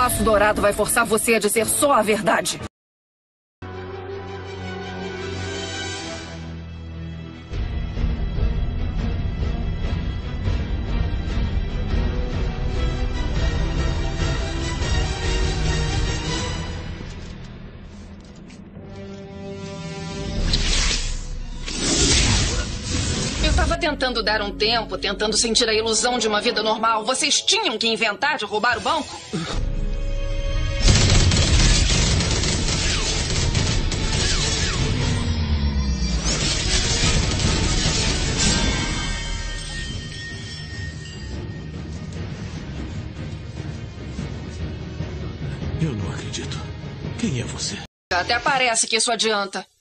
laço dourado vai forçar você a dizer só a verdade. Tentando dar um tempo, tentando sentir a ilusão de uma vida normal. Vocês tinham que inventar de roubar o banco? Eu não acredito. Quem é você? Até parece que isso adianta.